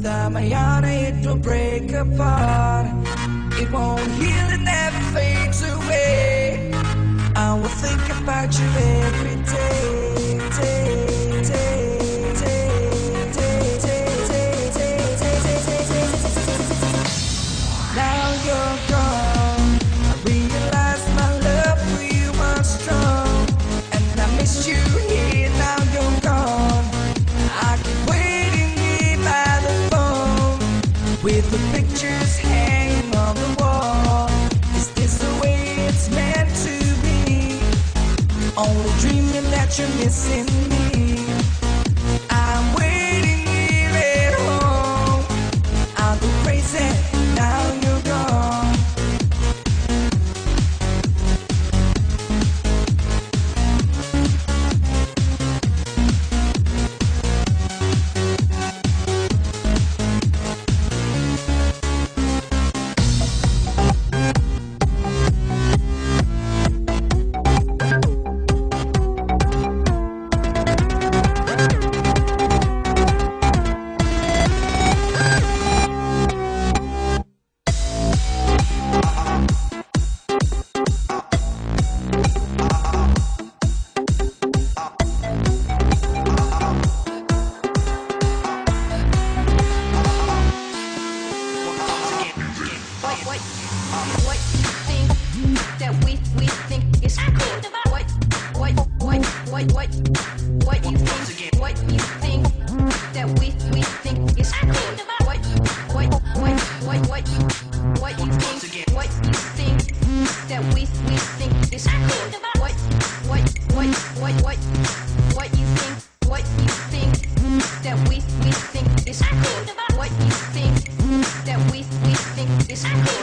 Without my honor, it will break apart. It won't heal, it never fades away. I will think about you every day, day, day, day, day, day, day, day. Now you're gone. I realize my love for you was strong, and I miss you here. Now you're gone. I keep waiting here by the phone with the pictures hanging on the wall. Is this the way it's meant to be? Only dreaming that you're missing me. I'm waiting here at home. I'll go crazy now you're gone. What you think that we think is cool? What you think? What you think that we think is cool? What you think? What you think that we think is cool? What you think? What you think that we think is cool? What you think that we think is cool?